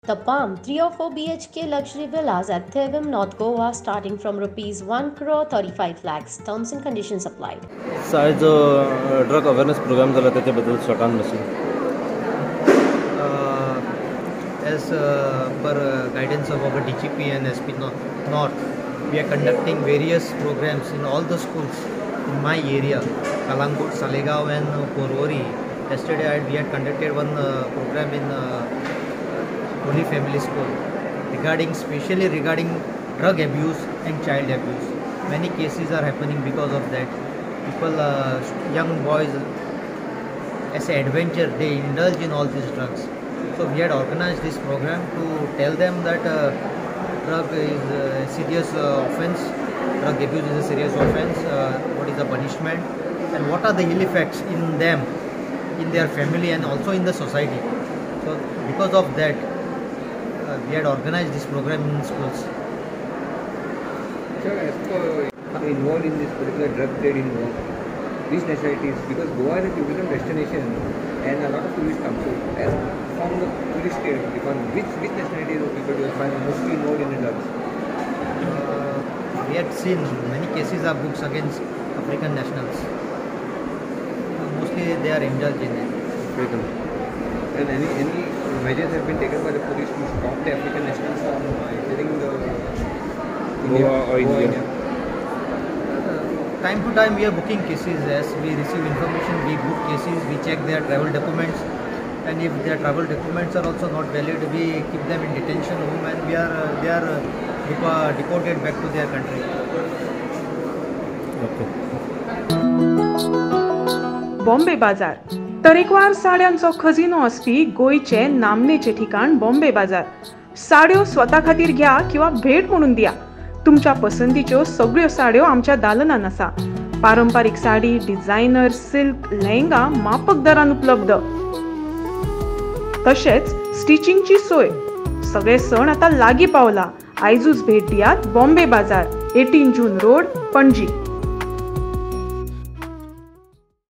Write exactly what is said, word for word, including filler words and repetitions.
The Palm, three or four B H K luxury villas at Thevim, North Goa, starting from rupees one crore thirty-five lakhs. Terms and conditions apply. Sai जो drug awareness programme झाला त्याच्याबद्दल शॉर्टान मातशें. As uh, per uh, guidance of our D G P and S P North, we are conducting various programs in all the schools in my area, Kalangut, Salegaon and uh, Porvorim. Yesterday I, we had conducted one uh, program in uh, Holy Family School regarding, specially regarding drug abuse and child abuse. Many cases are happening because of that. People, uh, young boys, as an adventure, they indulge in all these drugs. So we had organized this program to tell them that uh, drug is a serious uh, offence, drug abuse is a serious offence, uh, what is the punishment and what are the ill effects in them, in their family and also in the society. So because of that, uh, we had organized this program in schools. Sir, as for involved in this particular drug trade in which nationalities, because Goa is a tourism destination and a lot of tourists come to. As from the tourist trade, which which nationalities of people you find mostly involved in the drugs? Uh, we had seen many cases are books against African nationals. Uh, mostly they are indulged in it. African. And any any measures have been taken by the police to stop the African nationals from entering the India or India? India? Time to time we are booking cases. As we receive information, we book cases, we check their travel documents, and if their travel documents are also not valid, we keep them in detention home and we are uh, they are uh, deported back to their country. Okay. Bombay बाजार, तरेकवार साड्यांचो खजिनो असपी गोयचे नामनेचे ठिकाण बॉम्बे बाजार. साड्यो स्वता खातीर घ्या किंवा भेट म्हणून दिया. तुमच्या पसंतीच्यो सगळ्यो साड्यो आमच्या दालनान आसा. पारंपारीक साडी, डिझायनर, सिल्क, लेहंगा माफक दरान उपलब्ध. तशेंच स्टिचिंगची सोय. सगळे सण आता लागीं पावला. आयजूच भेट दियात बॉम्बे बाजार, अठरा जून रोड, पणजी.